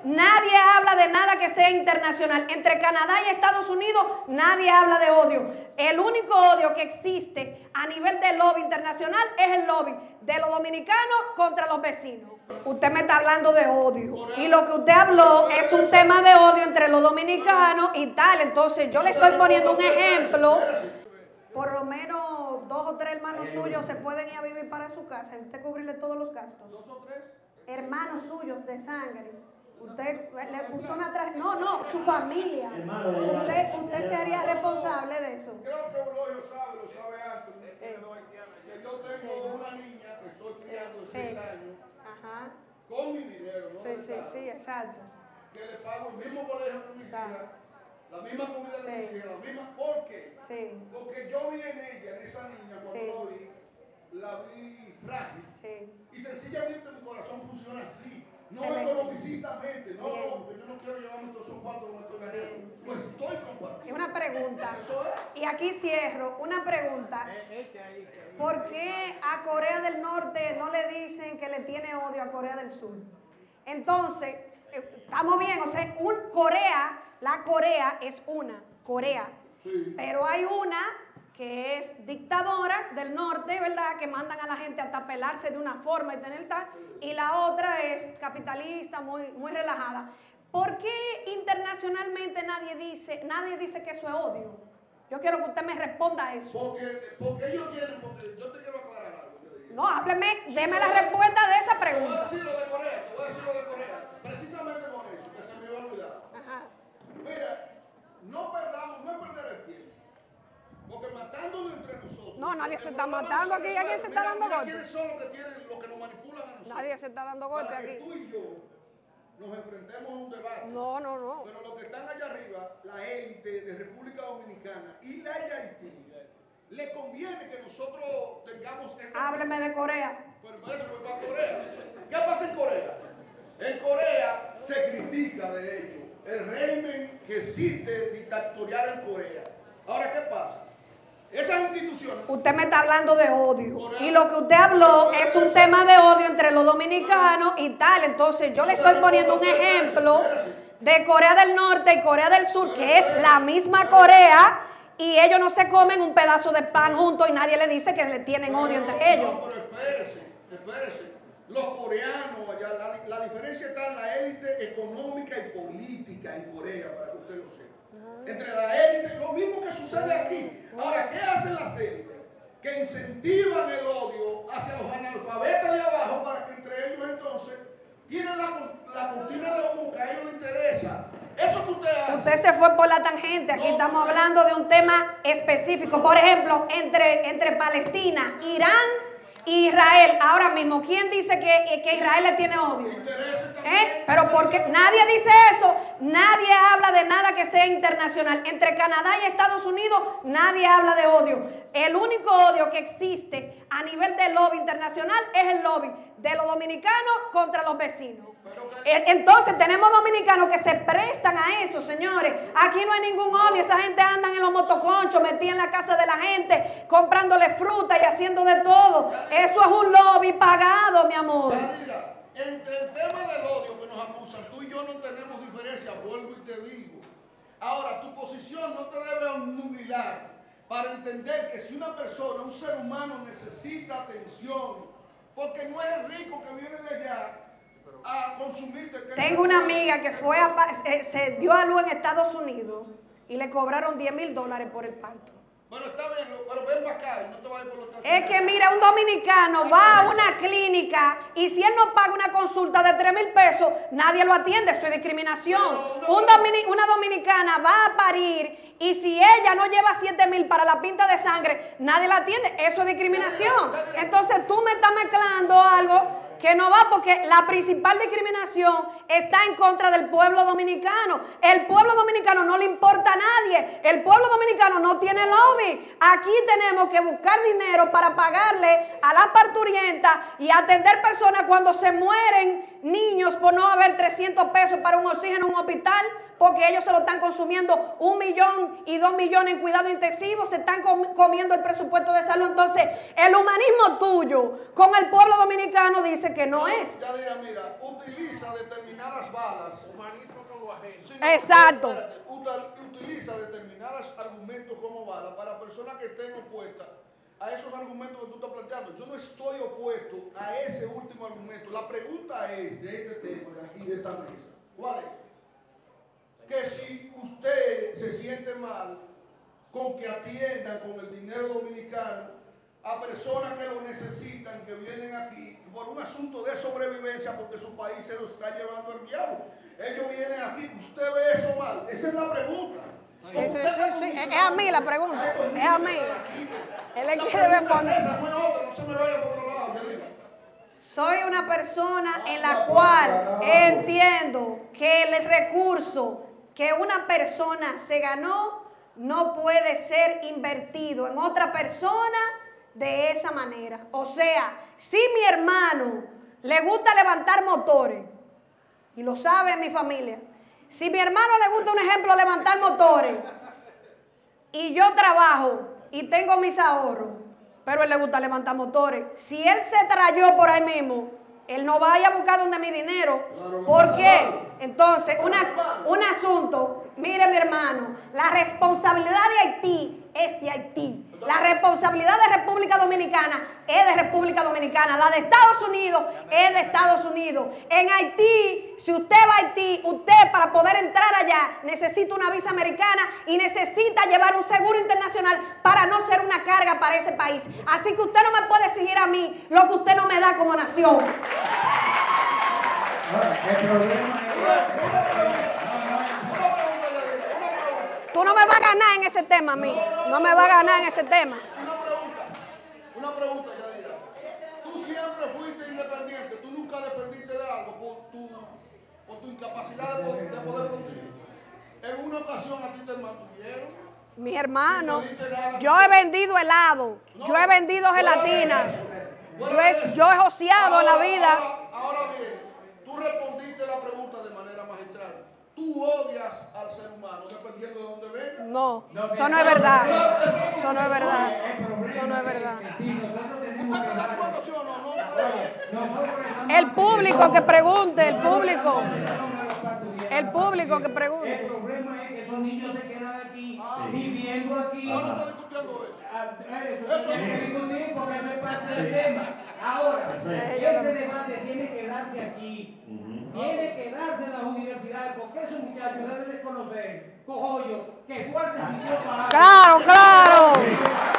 nadie habla de nada que sea internacional. Entre Canadá y Estados Unidos nadie habla de odio. El único odio que existe a nivel de lobby internacional es el lobby de los dominicanos contra los vecinos. Usted me está hablando de odio y lo que usted habló es un tema de odio entre los dominicanos y tal. Entonces yo le estoy poniendo un ejemplo. Por lo menos 2 o 3 hermanos suyos se pueden ir a vivir para su casa y usted cubrirle todos los gastos. 2 o 3 hermanos suyos de sangre. Usted le puso una no, su familia. Usted se haría responsable de eso. Creo que uno lo sabe antes. Que yo tengo una niña que estoy criando de 6 años. Ajá. Con mi dinero, ¿no? Sí, exacto. Que le pago el mismo colegio que mi hija, la misma comida que mi hija, la misma. ¿Por qué? Sí. Porque yo vi en ella, en esa niña, cuando la vi frágil. Sí. Y sencillamente mi corazón funciona así. No economicistamente, no, yo no quiero llevarme todos esos cuartos como estoy ganando. Pues estoy compartiendo. Y una pregunta. Eso es. Y aquí cierro, una pregunta. ¿Por qué a Corea del Norte no le dicen que le tiene odio a Corea del Sur? Entonces, estamos bien, o sea, la Corea es una, Corea. Sí. Pero hay una que es dictadora del norte, ¿verdad? Que mandan a la gente hasta pelarse de una forma y tener tal. Y la otra es capitalista, muy relajada. ¿Por qué internacionalmente nadie dice que eso es odio? Yo quiero que usted me responda a eso. Porque ellos tienen, porque yo te quiero aclarar algo. No, hábleme, déme la respuesta de esa Te voy a pregunta. decir lo de Corea, precisamente con eso, que se me iba a olvidar. Ajá. Mira, no perder el tiempo. Porque matándonos entre nosotros. No, nadie se está matando aquí, aquí se está dando golpes. ¿Quiénes son los que nos manipulan a nosotros? Nadie se está dando golpes Para que aquí. tú y yo nos enfrentemos a un debate. No. Pero los que están allá arriba, la élite de República Dominicana y la de Haití, le conviene que nosotros tengamos esta... Hábleme de Corea. Pero por eso fue para Corea. ¿Qué pasa en Corea? En Corea se critica, de hecho, el régimen que existe dictatorial en Corea. Ahora, ¿qué pasa? Esas instituciones... Usted me está hablando de odio. Y lo que usted habló es un tema de odio entre los dominicanos y tal. Entonces yo le estoy poniendo un ejemplo de Corea del Norte y Corea del Sur, que es la misma Corea, y ellos no se comen un pedazo de pan juntos y nadie le dice que le tienen odio entre ellos. No, pero espérese. Los coreanos allá, la diferencia está en la élite económica y política en Corea, para que usted lo sepa. Entre la élite, lo mismo que sucede aquí. Ahora, ¿qué hacen las élites? Que incentivan el odio hacia los analfabetas de abajo para que entre ellos entonces tienen la cortina de humo que a ellos les interesa. Eso que usted hace. Usted se fue por la tangente. Aquí estamos hablando de un tema específico. Por ejemplo, entre Palestina, Irán y Israel. Ahora mismo, ¿quién dice que Israel le tiene odio? Pero porque nadie dice eso. Nadie habla de nada que sea internacional. Entre Canadá y Estados Unidos nadie habla de odio. El único odio que existe a nivel de lobby internacional es el lobby de los dominicanos contra los vecinos. Entonces tenemos dominicanos que se prestan a eso, señores. Aquí no hay ningún odio. Esa gente anda en los motoconchos, metida en la casa de la gente, comprándole fruta y haciendo de todo. Eso es un lobby pagado, mi amor. Mira, entre el tema del odio que nos acusan, tú y yo no tenemos diferencia, vuelvo y te digo. Ahora, tu posición no te debe obnubilar para entender que si una persona, un ser humano necesita atención, porque no es el rico que viene de allá a consumirte. Tengo una amiga que se dio a luz en Estados Unidos y le cobraron $10,000 por el parto. Bueno, está bien, pero ven para acá y no te vayas por los Estados Es que mira, un dominicano va a una clínica y si él no paga una consulta de $3,000, nadie lo atiende, eso es discriminación. Una dominicana va a parir y si ella no lleva $7,000 para la pinta de sangre, nadie la atiende, eso es discriminación. Entonces tú me estás mezclando algo que no va, porque la principal discriminación está en contra del pueblo dominicano. El pueblo dominicano no le importa a nadie. El pueblo dominicano no tiene lobby. Aquí tenemos que buscar dinero para pagarle a las parturientas y atender personas cuando se mueren niños por no haber 300 pesos para un oxígeno en un hospital, porque ellos se lo están consumiendo 1 millón y 2 millones en cuidado intensivo, se están comiendo el presupuesto de salud. Entonces, el humanismo tuyo con el pueblo dominicano dice que no es. Yadira, mira, utiliza determinadas balas. Humanismo con lo ajeno. Sí, no, Exacto. espérate, utiliza determinados argumentos como balas para personas que estén opuestas a esos argumentos que tú estás planteando. Yo no estoy opuesto a ese último argumento. La pregunta es de este tema, de aquí, de esta mesa. ¿Cuál es? Que si usted se siente mal con que atiendan con el dinero dominicano a personas que lo necesitan, que vienen aquí por un asunto de sobrevivencia, porque su país se lo está llevando al diablo. Ellos vienen aquí, ¿usted ve eso mal? Esa es la pregunta. Sí. Es a mí la pregunta, es a mí. Él le quiere responder. No se me vaya por otro lado, Yadira. Soy una persona en la cual entiendo que el recurso que una persona se ganó no puede ser invertido en otra persona de esa manera. O sea, si mi hermano le gusta levantar motores, y lo sabe mi familia, si mi hermano le gusta, un ejemplo, levantar motores, y yo trabajo y tengo mis ahorros, pero a él le gusta levantar motores, si él se trayó por ahí mismo, él no vaya a buscar donde mi dinero. ¿Por qué? Entonces, un asunto, mire mi hermano, la responsabilidad de Haití es de Haití. La responsabilidad de República Dominicana es de República Dominicana. La de Estados Unidos es de Estados Unidos. En Haití, si usted va a Haití, usted para poder entrar allá necesita una visa americana y necesita llevar un seguro internacional para no ser una carga para ese país. Así que usted no me puede exigir a mí lo que usted no me da como nación. El problema es... Tú no me vas a ganar en ese tema a mí. No me vas a ganar en ese tema. Una pregunta, Yadira. Tú siempre fuiste independiente, tú nunca dependiste de algo por tu incapacidad de poder producir. En una ocasión a ti te mantuvieron. Mi hermano, yo he vendido helado, yo he vendido gelatina, yo he joseado en la vida. Ahora bien, tú respondiste la pregunta de manera magistral. Tú odias al ser humano dependiendo de dónde venga. No, eso no es verdad. Eso no es verdad. Eso no es verdad. ¿Usted está de acuerdo, sí o no? El público que pregunte, el público. El público que pregunte. El problema es que esos niños se quedan aquí, viviendo aquí. Yo no estoy discutiendo eso. Eso tiene que discutir porque eso es parte del tema. Ahora, ese debate tiene que darse aquí. Tiene que darse en las universidades porque esos muchachos deben de conocer, cojollo, que Duarte sirvió para... Claro, claro.